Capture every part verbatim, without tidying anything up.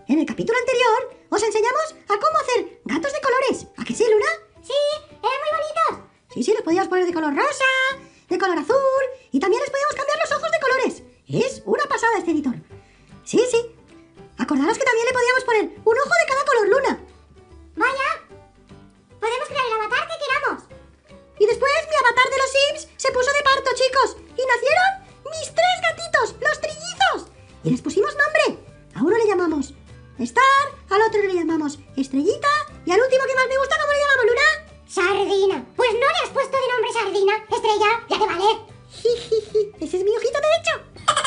En el capítulo anterior os enseñamos a cómo hacer gatos de colores. ¿A que sí, Luna? Sí, eran muy bonitos. Sí, sí, los podíamos poner de color rosa, de color azul y también les podíamos cambiar los ojos de colores. Es una pasada este editor. Sí, sí. Acordaros que también le podíamos poner un ojo de cada color, Luna. Vaya. Podemos crear el avatar que queramos. Y después mi avatar de los Sims se puso de parto, chicos. Y nacieron mis tres gatitos, los trillizos. Y les pusimos nombre. A uno le llamamos Star, al otro le llamamos Estrellita y al último que más me gusta, ¿cómo le llamamos, Luna? Sardina. Pues no le has puesto de nombre Sardina. Estrella, ya te vale. Jijiji, ese es mi ojito derecho.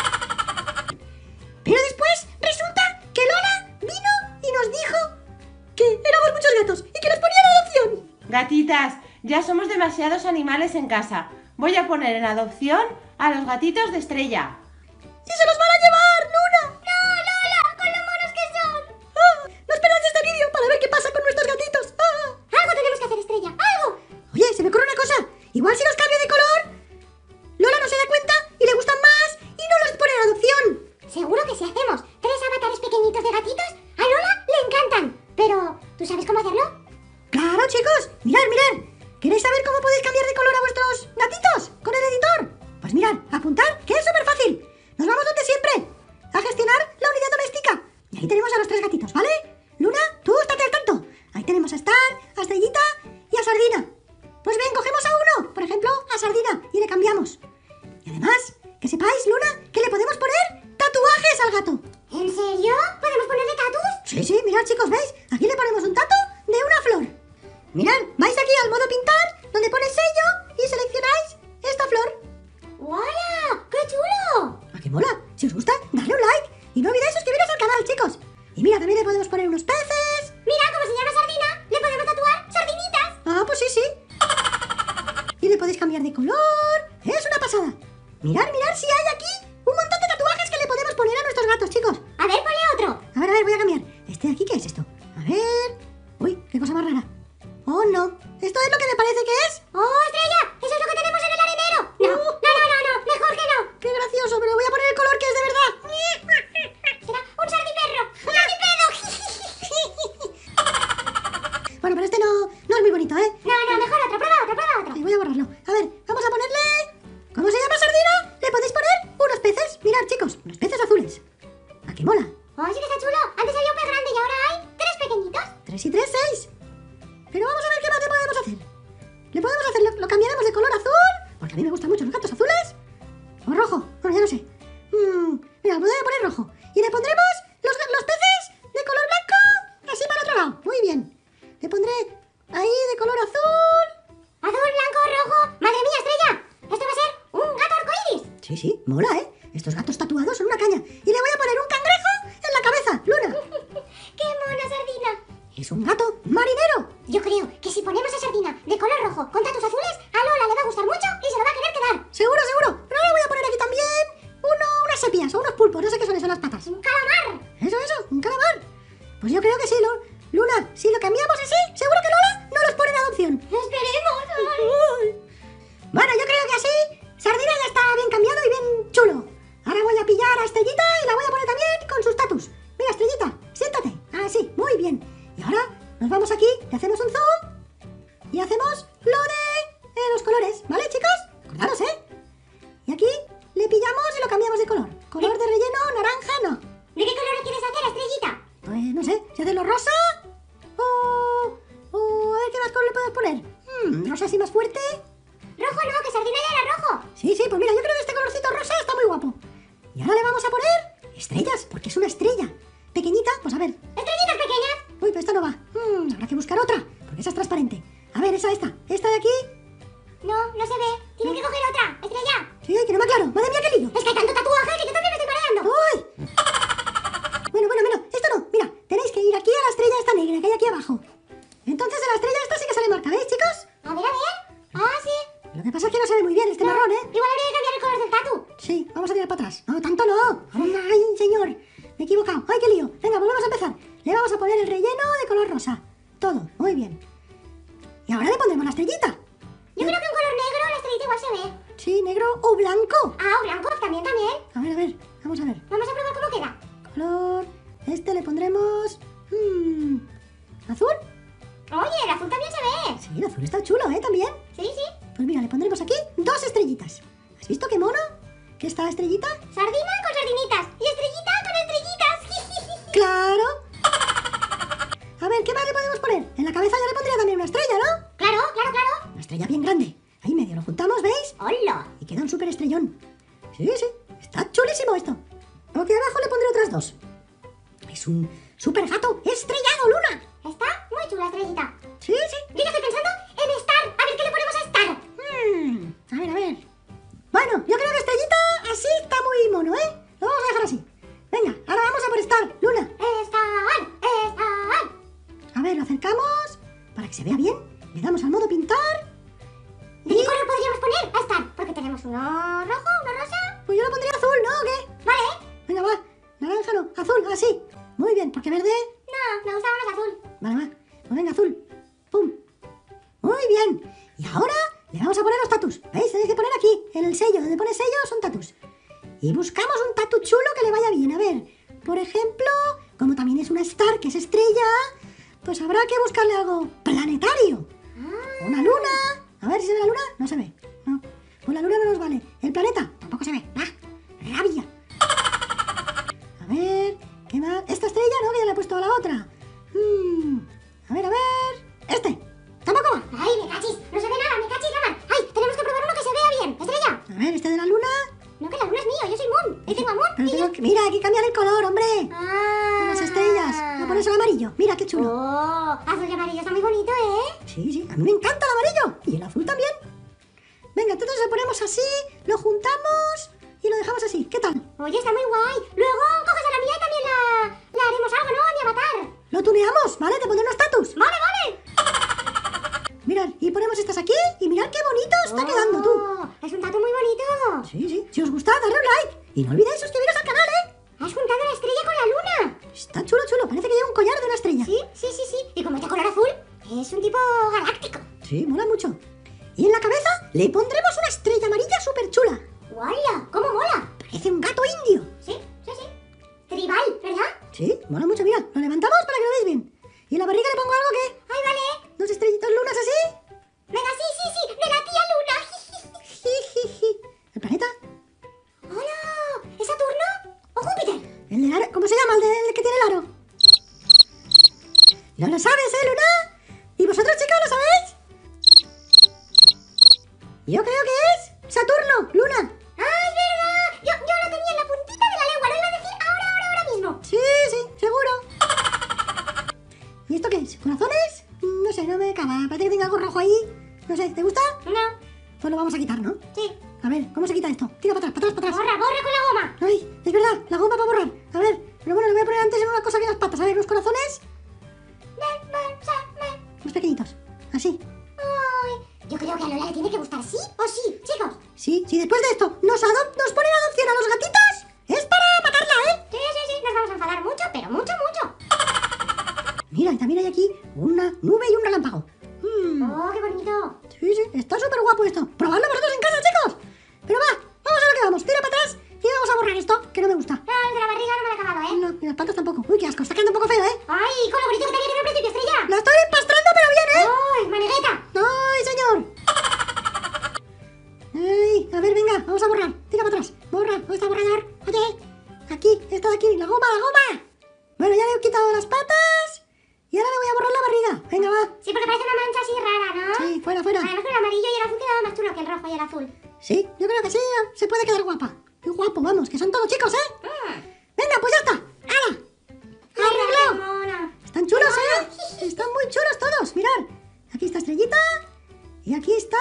Pero después resulta que Lola vino y nos dijo que éramos muchos gatos y que los ponía en adopción. Gatitas, ya somos demasiados animales en casa. Voy a poner en adopción a los gatitos de Estrella. ¡Sí se los van a llevar, Luna! No, Lola, con lo monos que son. ¡Ah! No esperáis este vídeo para ver qué pasa con nuestros gatitos. ¡Ah! Algo tenemos que hacer, Estrella, algo. Oye, se me ocurre una cosa. Igual si los cambio de color, Lola no se da cuenta y le gustan más y no los pone en adopción. Seguro que si hacemos tres avatares pequeñitos de gatitos, a Lola le encantan. Pero, ¿tú sabes cómo hacerlo? Claro, chicos. Mirad, mirad. ¿Queréis saber cómo podéis cambiar de color a vuestros gatitos con el editor? Pues mirad, apuntad, que es súper fácil. Nos vamos donde siempre, a gestionar la unidad doméstica. Y ahí tenemos a los tres gatitos, ¿vale? Luna, tú estate al tanto. Ahí tenemos a Star, a Estrellita y a Sardina. Pues bien, cogemos a uno, por ejemplo, a Sardina, y le cambiamos. Y además, que sepáis, Luna, que le podemos poner tatuajes al gato. ¿En serio? ¿Podemos ponerle tatus? Sí, sí, mirad, chicos, ¿veis? Aquí le ponemos un tatu de una flor. Mirad, vais aquí al modo pintar, donde pone sello y seleccionáis esta flor. ¡Hola! ¡Qué chulo! ¿A qué mola? Si os gusta, dadle un like y no olvidéis suscribiros al canal, chicos. Y mira, también le podemos poner unos peces. Mira, como se llama Sardina, le podemos tatuar sardinitas. Ah, pues sí, sí. Y le podéis cambiar de color. Es una pasada. Mirad, mirad si hay aquí un montón de tatuajes que le podemos poner a nuestros gatos, chicos. A ver, ponle otro. A ver, a ver, voy a cambiar. Este de aquí, ¿qué es esto? A ver. Uy, qué cosa más rara. Oh, no. ¿Esto es lo que me parece que es? ¡Oh, Estrella! ¡Eso es lo que tenemos en el arenero! No, no, no, no, no, mejor que no. Qué gracioso, pero voy a poner el color que es de verdad. Será un sardiperro. ¡Un sardiperro! Bueno, pero este no, no es muy bonito, ¿eh? No, no, mejor otro, prueba otro, prueba otro. Ay, voy a borrarlo. A ver, vamos a ponerle... ¿Cómo se llama, Sardina? Le podéis poner unos peces. Mirad, chicos, unos peces azules. ¿A qué mola? ¡Oh, sí que está chulo! Antes había un pez grande y ahora hay tres pequeñitos. Tres y tres, seis. Pero vamos a ver qué más le podemos hacer. Le podemos hacer, lo, lo cambiaremos de color azul, porque a mí me gustan mucho los gatos azules. O rojo, bueno, ya no sé. Mm, mira, le voy a poner rojo. Y le pondremos los, los peces de color blanco, así para el otro lado. Muy bien. Le pondré ahí de color azul. Azul, blanco, rojo. ¡Madre mía, Estrella! Esto va a ser un gato arcoíris. Sí, sí, mola, ¿eh? Estos gatos tatuados son una caña. Y le voy a poner un cangrejo en la cabeza, Luna. ¡Qué mona, Sardina! Es un gato marinero. Yo creo que si ponemos a Sardina de color rojo con tatus azules, a Lola le va a gustar mucho y se lo va a querer quedar. Seguro, seguro. Pero ahora voy a poner aquí también uno, unas sepias o unos pulpos. No sé qué son eso, las patas. ¡Un calamar! Eso, eso, un calamar. Pues yo creo que sí, Lu- Luna. Si lo cambiamos así, seguro que Lola no los pone en adopción. ¡Esperemos! Uy. Bueno, yo creo que así Sardina ya está bien cambiado y bien chulo. Ahora voy a pillar a Estrellita y la voy a poner también con sus tatus. Mira, Estrellita, siéntate. Ah, sí, muy bien. Y ahora nos vamos aquí, le hacemos un zoom y hacemos lo de eh, los colores, ¿vale, chicos? Acordaros, ¿eh? Y aquí le pillamos y lo cambiamos de color. Color de relleno, naranja, no. ¿De qué color lo quieres hacer, Estrellita? Pues no sé, si hacerlo rosa o... o a ver qué más color le podemos poner. Hmm, rosa así más fuerte. Rojo no, que Sardina ya era rojo. Sí, sí, pues mira, yo creo que este colorcito rosa está muy guapo. Y ahora le vamos a poner estrellas, porque es una estrella. Pequeñita, pues a ver. Estrellitas pequeñas. Uy, pero esta no va. Hmm, habrá que buscar otra, porque esa es transparente. A ver, esa, esta. Esta de aquí. No, no se ve. Tienen que coger otra. Estrella. Sí, que no me aclaro. Madre mía, qué lío. Es que hay tanto tatuaje que yo también me estoy mareando. ¡Uy! Bueno, bueno, bueno, esto no. Mira, tenéis que ir aquí a la estrella esta negra que hay aquí abajo. Entonces en la estrella esta sí que sale marca, ¿veis, chicos? A ver, a ver. Ah, sí. Lo que pasa es que no se ve muy bien este No, marrón, ¿eh? Igual habría que cambiar el color del tatu. Sí, vamos a tirar para atrás. No, tanto no. Ay, señor. Me he equivocado. Ay, qué lío. Venga, volvemos a empezar. Le vamos a poner el relleno de color rosa. Todo. Muy bien. Y ahora le pondremos la estrellita. Yo creo que un color negro la estrellita igual se ve. Sí, negro o blanco. Ah, o blanco también, también. A ver, a ver. Vamos a ver. Vamos a probar cómo queda. Color este le pondremos... hmm, ¿azul? Oye, el azul también se ve. Sí, el azul está chulo, ¿eh? También. Sí, sí. Pues mira, le pondremos aquí dos estrellitas. ¿Has visto qué mono? ¿Qué está la estrellita? Sardina con sardinitas. Y estrellita con estrellitas. ¡Claro! A ver, ¿qué más le podemos poner? En la cabeza yo le pondría también una estrella, ¿no? Claro, claro, claro. Una estrella bien grande. Ahí medio lo juntamos, ¿veis? ¡Hola! Y queda un súper estrellón. Sí, sí, está chulísimo esto. Aquí abajo le pondré otras dos. Es un súper gato estrellado, Luna. Está muy chula, estrellita. Sí, sí. Yo ya estoy pensando en Star. A ver qué le ponemos a Star. Hmm, a ver, a ver. Bueno, yo creo que estrellita así está muy mono, ¿eh? Lo vamos a dejar así. Venga, ahora vamos a por Star, Luna. Star, Star. A ver, lo acercamos para que se vea bien. Le damos al modo pintar. ¿De qué color podríamos poner a Star? Porque tenemos uno rojo, uno rosa. Pues yo lo pondría azul, ¿no? ¿O qué? Vale. Venga, va. Naranja no, azul, así. Muy bien, porque verde... No, me gustaba más azul. Vale, va. Pues venga, azul. Pum. Muy bien. Y ahora le vamos a poner los tatus. ¿Veis? Tenéis que poner aquí, en el sello. Donde pone sello son tatus. Y buscamos un tatu chulo que le vaya bien. A ver, por ejemplo, como también es una star, que es estrella, pues habrá que buscarle algo planetario. Ah. Una luna. A ver si se ve la luna. No se ve. No. Pues la luna no nos vale. El planeta tampoco se ve. ¡Ah! ¡Rabia! A ver, ¿qué más? Esta estrella, ¿no? Que ya le he puesto a la otra. Hmm, a ver, a ver. Este. Tampoco va. Ay, me cachis. No se ve nada, me cachis, Raman. Ay, tenemos que probar uno que se vea bien. Estrella. A ver, este de la luna. No, que la luna es mío. Yo soy Moon. Y tengo a Moon. Pero y tengo yo- que... Mira, hay que cambiar el color, hombre. Ah. Con las estrellas. Le pones el amarillo. Mira, qué chulo. Oh, azul y amarillo está muy bonito, ¿eh? Sí, sí. A mí me encanta el amarillo. Y el azul también. Venga, entonces lo ponemos así, lo juntamos y lo dejamos así. ¿Qué tal? Oye, está muy guay. Luego coges a la mía y también la, la haremos algo, ¿no? A mi avatar. Lo tuneamos, ¿vale? Te pondré unos tatus. Vale, vale. Mirad, y ponemos estas aquí y mirad qué bonito está quedando tú. Oh, es un tatu muy bonito. Sí, sí. Si os gusta, darle un like. Y no olvidéis suscribiros al canal, ¿eh? Has juntado la estrella con la luna. Está chulo, chulo. Parece que lleva un collar de una estrella. Sí, sí, sí, sí. Y como este color azul, es un tipo galáctico. Sí, mola mucho. Y en la cabeza le pondremos una estrella amarilla súper chula. ¡Guala! ¿Cómo mola? Parece un gato indio. Sí, sí, sí. Tribal, ¿verdad? Sí, mola mucho. Mirad, lo levantamos para que lo veáis bien. Y en la barriga le pongo algo que... ¡Ay, vale! Dos estrellitas lunas así. Venga, sí, sí, sí. De la tía Luna. Jijiji. ¿El planeta? ¡Hola! ¿Es Saturno o Júpiter? El del aro. ¿Cómo se llama el del que tiene el aro? ¿No lo sabes, eh, Luna? ¿Y vosotros, chicos, lo sabéis? Yo creo que es Saturno, Luna. ¡Ah, es verdad! Yo, yo lo tenía en la puntita de la lengua. Lo iba a decir ahora, ahora, ahora mismo. Sí, sí, seguro. ¿Y esto qué es? ¿Corazones? No sé, no me acaba. Parece que tenga algo rojo ahí. No sé, ¿te gusta? No. Pues lo vamos a quitar, ¿no? Sí. A ver, ¿cómo se quita esto? Tira para atrás, para atrás, para atrás. Borra, borra con la goma. Ay, es verdad, la goma para borrar. A ver, pero bueno, lo voy a poner antes en una cosa que las patas. A ver, los corazones, Ven, ven, sa, ven. los pequeñitos. Así. Ay, yo creo que a Lola le tiene que gustar sí o sí, chicos. Sí, si después de esto nos, adop nos ponen adopción a los gatitos, es para matarla, ¿eh? Sí, sí, sí, nos vamos a enfadar mucho, pero mucho, mucho. Mira, y también hay aquí una nube y un relámpago. Mm, Oh, qué bonito. sí, sí, está súper guapo esto. Probadlo vosotros en casa, chicos. Pero va, vamos a lo que vamos. Tira para atrás y vamos a borrar esto, que no me gusta. No, el de la barriga no me lo he acabado, ¿eh? No, y las patas tampoco. Uy, qué asco, está quedando un poco feo, ¿eh? Ay, con lo bonito que tenía que era al principio, estrella. La estoy empastrando, pero bien, ¿eh? Ay, manigueta. ¡Ay, señor! Ay, a ver, venga, vamos a borrar. Tira para atrás. Borra, ¿dónde está el borrador? Oye, aquí, esta de aquí, la goma, la goma. Bueno, ya le he quitado las patas y ahora le voy a borrar la barriga. Venga, va. Sí, porque parece una mancha así rara, ¿no? Sí, fuera, fuera. Además con el amarillo y el azul quedaba más chulo que el rojo y el azul. Sí, yo creo que sí, se puede quedar guapa. Qué guapo, vamos, que son todos chicos, ¿eh? Mm. Venga, pues ya está. ¡Hala! Qué ¡Arreglado! mona. Están chulos, ¿eh? Están muy chulos todos, mirad. Aquí está Estrellita y aquí está...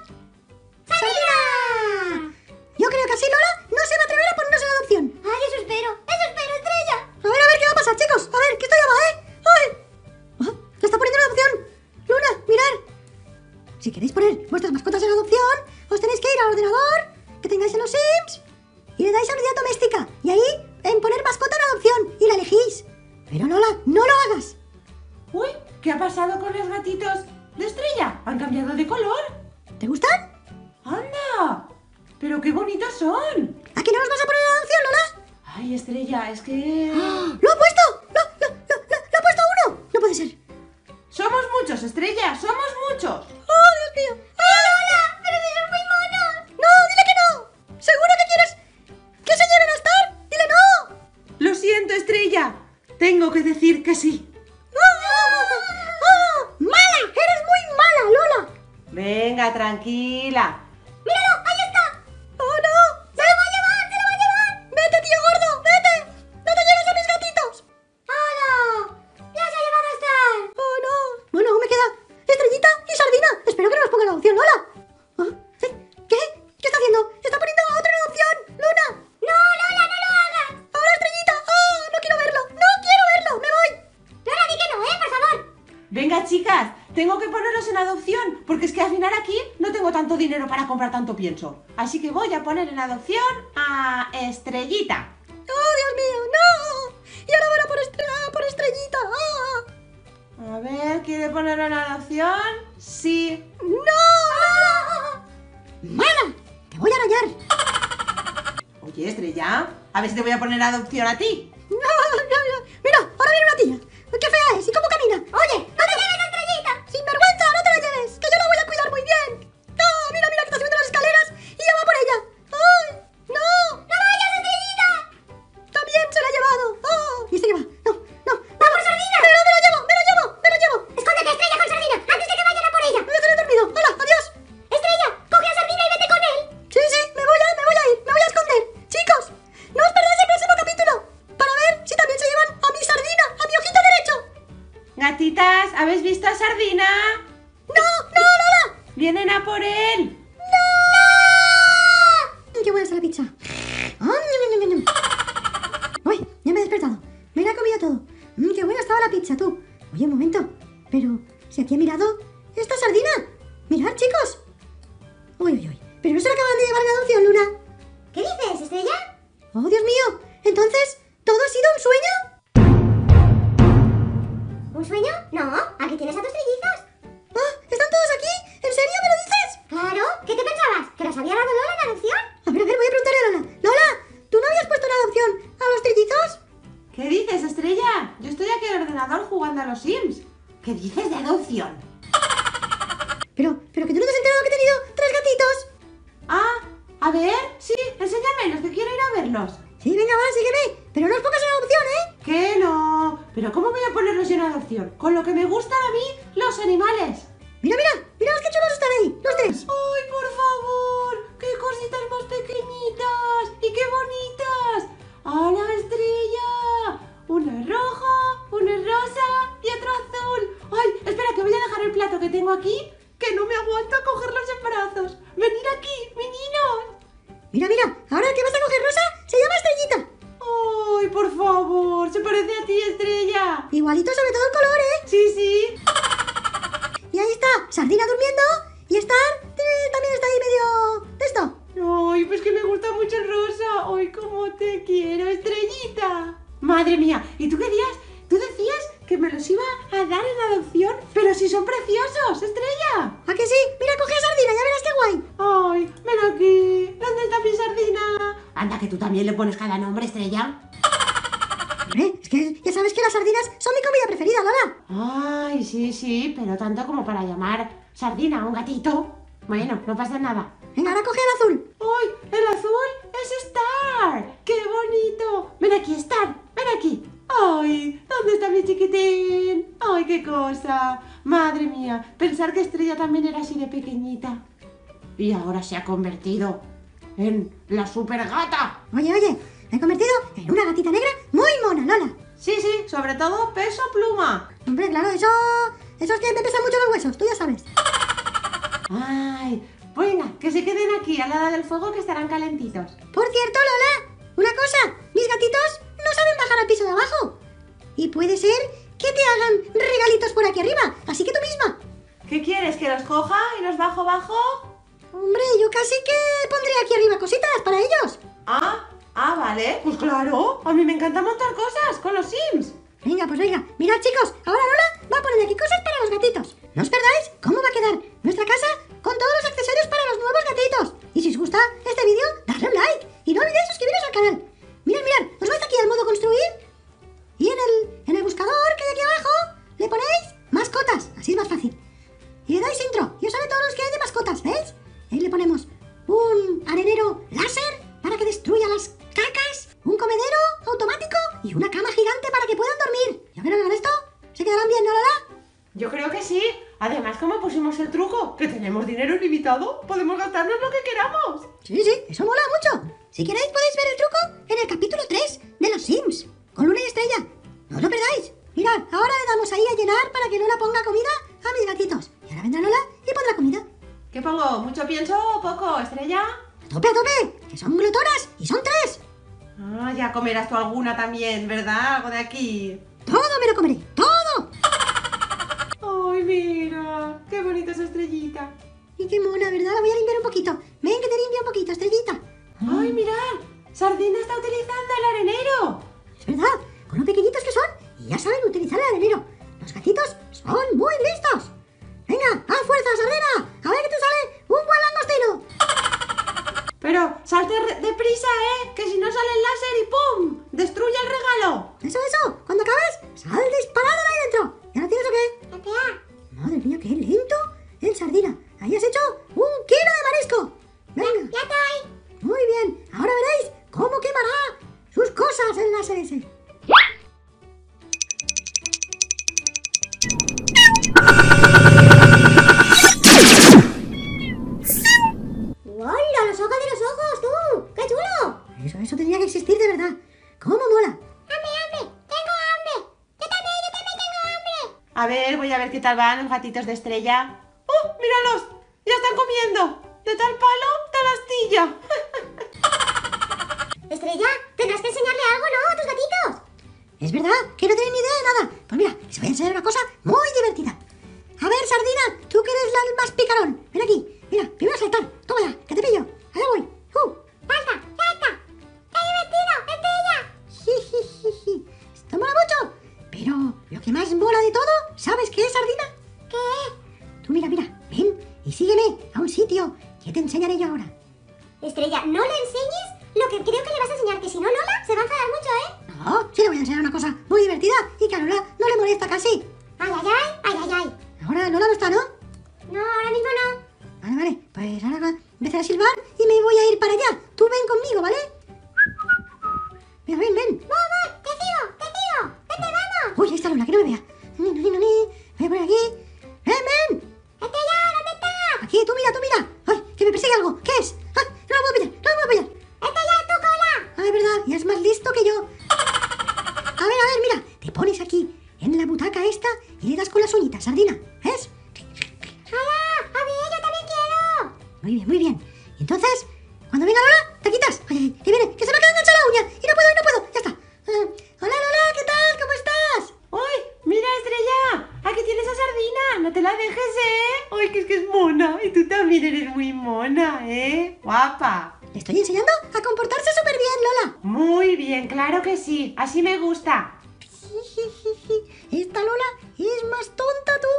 ¡Sardina! Yo creo que así Lola no se va a atrever a ponernos en adopción. Ay, eso espero, eso espero, estrella. A ver, a ver qué va a pasar, chicos. A ver, que esto ya va, ¿eh? ¡Ay! Ah, ¡ya está poniendo en adopción! Luna, mirad. Si queréis poner vuestras mascotas en adopción, os tenéis que ir al ordenador que tengáis en los Sims y le dais a unidad doméstica. Y ahí, en poner mascota en adopción, y la elegís. Pero Lola, no lo hagas. Uy, ¿qué ha pasado con los gatitos de Estrella? ¿Han cambiado de color? ¿Te gustan? ¡Anda! ¡Pero qué bonitos son! ¿A que no los vas a poner en adopción, Lola? Ay, Estrella, es que... ¡Ah! ¡Lo ha puesto! Estrella. Tengo que decir que sí. ¡Oh! ¡Mala! ¡Eres muy mala, Lola! Venga, tranquila. ¡Míralo! ¡Ahí está! ¡Oh, no! ¡Se lo va a llevar! ¡Se lo va a llevar! ¡Vete, tío gordo! ¡Vete! ¡No te lleves a mis gatitos! ¡Hala! ¡Ya se ha llevado a Star! ¡Oh, no! Bueno, aún me queda Estrellita y Sardina. Espero que no nos pongan en adopción, Lola. ¿Ah? ¿Eh? ¿Qué? ¿Qué está haciendo? ¡Está poniendo a otro en adopción! ¡Luna! ¡No, Lola, no lo hagas! ¡Ahora Estrellita! ¡Ah! ¡No quiero verlo! ¡No quiero verlo! ¡Me voy! Lola, di que no, ¿eh? Por favor. Venga, chicas, tengo que ponerlos en adopción, porque es que al final aquí no tengo tanto dinero para comprar tanto pienso. Así que voy a poner en adopción a Estrellita. ¡Oh, Dios mío! ¡No! Y ahora van a por, estre ah, por Estrellita. ¡Ah! A ver, ¿quiere ponerlo en adopción? Sí. ¡No! ¡Mala! ¡Te voy a arañar! Oye, Estrella, a ver si te voy a poner en adopción a ti. ¡No, no, no! ¡Mira! ¡Ahora viene una tía! ¡Qué fea es! ¿Y cómo camina? Oye, no te lleves a Estrellita. ¡Sin vergüenza! ¡No te la lleves! ¡Que yo la voy a cuidar muy bien! ¡No! ¡Mira, mira que está subiendo las escaleras! ¡Y ya va por ella! ¡Ay! ¡No! ¡No vayas, Estrellita! ¡También se la ha llevado! ¡Oh! ¿Y se lleva? ¡No! ¡No! ¡Va por Sardina! ¡Me lo, me lo llevo! ¡Me lo llevo! ¡Me lo llevo! ¡Escóndete, Estrella, con Sardina! ¡Antes de que vayan a por ella! ¡Me voy a quedar dormido! ¡Hola! ¡Adiós! Estrella, coge a Sardina y vete con él. Sí, sí, me voy a, me voy a ir, me voy a esconder. Chicos, no os perdáis el próximo capítulo para ver si también se llevan a mi Sardina, a mi ojito derecho. Gatitas, ¿habéis visto a Sardina? ¡No, no, Lola! ¡Vienen a por él! ¡No! ¡Qué buena está la pizza! ¡Ah, ñam, ñam, ñam! ¡Uy! Ya me he despertado. Me la he comido todo. Mm, ¡Qué buena estaba la pizza, tú! Oye, un momento. Pero, si aquí he mirado, esta Sardina. Mirad, chicos. Uy, uy, uy. Pero no se la acaban de llevar en adopción, Luna. ¿Qué dices, Estrella? ¡Oh, Dios mío! Entonces, ¿todo ha sido un sueño? ¿Un sueño? No, aquí tienes a tus trillizos. ¡Ah! ¿Están todos aquí? ¿En serio me lo dices? Claro, ¿qué te pensabas? ¿Que los había dado Lola en adopción? A ver, a ver, voy a preguntarle a Lola. Lola, ¿tú no habías puesto en adopción a los trillizos? ¿Qué dices, Estrella? Yo estoy aquí en el ordenador jugando a los Sims. ¿Qué dices de adopción? Pero, pero que tú no te has enterado que he tenido tres gatitos. Ah, a ver, sí, enséñamelos, que quiero ir a verlos. Sí, venga, va, sígueme. Pero no los pongas en adopción, ¿eh? ¿Qué no? ¿Pero cómo voy a ponerlos en adopción? Con lo que me gustan a mí, los animales. Mira, mira, mira los que chulos están ahí, los tres. ¡Ay, por favor! ¡Qué cositas más pequeñitas! ¡Y qué bonitas! ¡Hola, Estrella! Uno es rojo, uno es rosa y otro azul. ¡Ay, espera, que voy a dejar el plato que tengo aquí, que no me aguanta cogerlos en brazos! ¡Venid aquí, meninos! Mira, mira, ahora que vas a coger Rosa, se llama Estrellita. ¡Ay, por favor! Se parece a ti, Estrella. Igualito, sobre todo el color, ¿eh? Sí, sí. Y ahí está, Sardina durmiendo. Y Star eh, también está ahí medio de esto. Ay, pues que me gusta mucho el rosa. Ay, cómo te quiero, Estrellita. Madre mía, ¿y tú qué decías? Tú decías que me los iba a dar en adopción, pero si son preciosos, Estrella. ¿A que sí? Mira, coge a Sardina, ya verás qué guay. Ay, ven aquí. ¿Dónde está mi Sardina? Anda, que tú también le pones cada nombre, Estrella. Hombre, es que ya sabes que las sardinas son mi comida preferida, Lola. Ay, sí, sí, pero tanto como para llamar Sardina a un gatito. Bueno, no pasa nada. Venga, ahora coge el azul. ¡Ay! ¡El azul es Star! ¡Qué bonito! Ven aquí, Star, ven aquí. ¡Ay! ¿Dónde está mi chiquitín? ¡Ay, qué cosa! Madre mía, pensar que Estrella también era así de pequeñita. Y ahora se ha convertido en la super gata. Oye, oye, me he convertido en una gatita negra muy mona, Lola. Sí, sí, sobre todo peso pluma. Hombre, claro, eso, eso es que me pesan mucho los huesos, tú ya sabes. ¡Ay! Venga, que se queden aquí al lado del fuego que estarán calentitos. Por cierto, Lola, una cosa, mis gatitos no saben bajar al piso de abajo. Y puede ser que te hagan regalitos por aquí arriba, así que tú misma. ¿Qué quieres? ¿Que los coja y los bajo bajo? Hombre, yo casi que pondré aquí arriba cositas para ellos. Ah, ah, vale. Pues claro, a mí me encanta montar cosas con los Sims. Venga, pues venga, mirad chicos, ahora Lola va a poner aquí cosas para los gatitos. No os perdáis cómo va a quedar nuestra casa con todos los accesorios para los nuevos gatitos. Y si os gusta este vídeo, dadle un like y no olvidéis suscribiros al canal. Mirad, mirad, os vais aquí al modo construir y en el, en el buscador que hay aquí abajo le ponéis mascotas, así es más fácil. Y le dais intro y os sale todos los que hay de mascotas, ¿veis? Ahí le ponemos un arenero láser para que destruya las cacas, un comedero automático y una cama gigante importante para que puedan dormir. ¿Ya vieron con esto? ¿Se quedarán bien, no, Lola? Yo creo que sí. Además, como pusimos el truco, que tenemos dinero ilimitado, podemos gastarnos lo que queramos. Sí, sí, eso mola mucho. Si queréis podéis ver el truco en el capítulo tres de Los Sims, con Luna y Estrella. No os lo perdáis. Mirad, ahora le damos ahí a llenar para que Lola ponga comida a mis gatitos. Y ahora vendrá Lola y pondrá comida. ¿Qué pongo? ¿Mucho pienso o poco, Estrella? ¡A tope, a tope! ¡Que son glotonas! ¡Y son tres! Ah, ya comerás tú alguna también, ¿verdad? Algo de aquí. ¡Todo me lo comeré! ¡Todo! ¡Ay, mira! ¡Qué bonita esa estrellita! Y qué mona, ¿verdad? La voy a limpiar un poquito. Ven que te limpio un poquito, Estrellita. ¡Ay, mirad! Sardina está utilizando el arenero. Es verdad, con lo pequeñitos que son y ya saben utilizar el arenero. Los gatitos son muy listos. Venga, ¡haz fuerza, Sardina! A ver que te sale un buen langostino. Pero salte re- deprisa, ¿eh? Que si no sale el láser y ¡pum! ¡Destruye el regalo! Eso, eso. Cuando acabes, sal disparado de ahí dentro. ¿Ya lo tienes o qué? Espera. Madre mía, qué lento el Sardina. Ahí has hecho un kilo de marisco. Venga. Ya estoy. Muy bien. Ahora veréis cómo quemará sus cosas el láser ese. ¡Hola! ¡Los ojos de los ojos, tú! ¡Qué chulo! Eso, eso tendría que existir de verdad. ¿Cómo mola? ¡Hambre, hambre! ¡Tengo hambre! ¡Yo también, yo también tengo hambre! A ver, voy a ver qué tal van los gatitos de Estrella. ¡Oh, míralos! ¡Ya están comiendo! De tal palo, tal astilla. Estrella, tendrás que enseñarle algo, ¿no? A tus gatitos. Es verdad que no tienen ni idea de nada. Pues mira, les voy a enseñar una cosa muy divertida. A ver, Sardina, tú que eres la más picarón. Ven aquí. Mira, primero a saltar. Toma ya, que te pillo. Allá voy. Uh. ¡Salta, salta! ¡Qué divertido, Estrella! Jijijiji. Esto mola mucho. Pero lo que más mola de todo, ¿sabes qué es, Sardina? ¿Qué? Tú mira, mira, ven y sígueme a un sitio que te enseñaré yo ahora. Estrella, no le enseñes lo que creo que le vas a enseñar, que si no, Lola se va a enfadar mucho, ¿eh? No, sí le voy a enseñar una cosa muy divertida y que a Lola no le molesta casi. ¡Ay, ay, ay! ¡Ay, ay, ay! Ahora Lola no está, ¿no? No, ahora mismo no. Vale, vale, pues ahora empezar a silbar y me voy a ir para allá. Tú ven conmigo, ¿vale? Ven, ven, ven. ¡Vamos! ¡Te sigo! ¡Te sigo! ¡Vete, vamos! Uy, ahí está Lola, que no me vea. Ni, ni, ni, ni. Voy a poner aquí. ¡Ven, ven! ¡Estrella, ¿dónde estás? Aquí, tú mira, tú mira. ¡Ay, que me persigue algo! ¿Qué es? ¡Ay, no lo puedo pillar! ¡No lo puedo pillar! ¡Estrella, es tu cola! Ah, es verdad, y es más listo que yo. A ver, a ver, mira. Te pones aquí, en la butaca esta, y le das con las uñitas, Sardina. ¿Ves? ¡Hola! ¡A ver, yo también quiero! Muy bien, muy bien. Y entonces, cuando venga Lola, te quitas. Ay, ay, que viene, que se me ha quedado enganchada la uña. Y no puedo, y no puedo. Ya está. Ah, hola, Lola, ¿qué tal? ¿Cómo estás? ¡Uy! ¡Mira, Estrella! Aquí tienes a Sardina. No te la dejes, ¿eh? ¡Ay, que es que es mona! Y tú también eres muy mona, ¿eh? ¡Guapa! Le estoy enseñando a comportarse súper bien, Lola. Muy bien, claro que sí. Así me gusta. Esta Lola es más tonta, tú.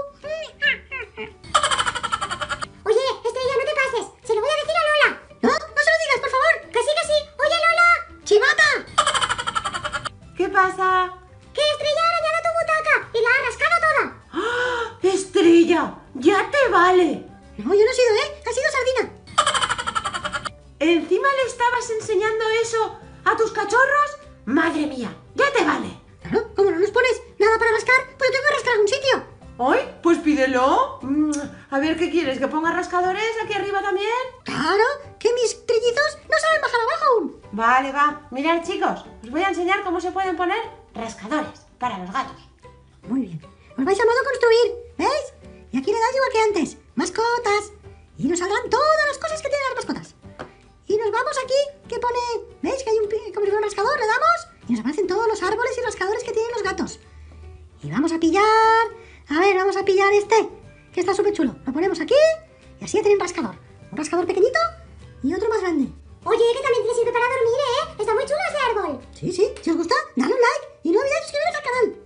Oye, Estrella, no te pases. Se lo voy a decir a Lola. No, no se lo digas, por favor. Que sí, que sí. Oye, Lola. ¡Chivata! ¿Qué pasa? Que Estrella ha arañado tu butaca y la ha rascado toda. ¡Ah! ¡Estrella! ¡Ya te vale! No, yo no he sido, ¿eh? Ha sido Sardina. ¿Encima le estabas enseñando eso a tus cachorros? ¡Madre mía! ¡Ya te vale! Claro, como no nos pones nada para rascar, pues yo tengo que rascar a algún sitio. ¡Ay! Pues pídelo. Mm, a ver, ¿qué quieres? ¿Que ponga rascadores aquí arriba también? Claro, que mis trillizos no saben bajar abajo aún. Vale, va. Mirad, chicos, os voy a enseñar cómo se pueden poner rascadores para los gatos. Muy bien. Os vais a modo construir, ¿veis? Y aquí le das igual que antes. Mascotas. Y nos saldrán todas las cosas que tienen las mascotas. Y nos vamos aquí, que pone... ¿Veis que hay un, pi- como si fuera un rascador? Le damos y nos aparecen todos los árboles y rascadores que tienen los gatos. Y vamos a pillar... A ver, vamos a pillar este, que está súper chulo. Lo ponemos aquí y así ya tienen rascador. Un rascador pequeñito y otro más grande. Oye, que también te sirve para dormir, ¿eh? Está muy chulo ese árbol. Sí, sí. Si os gusta, dale un like y no olvidéis suscribiros al canal.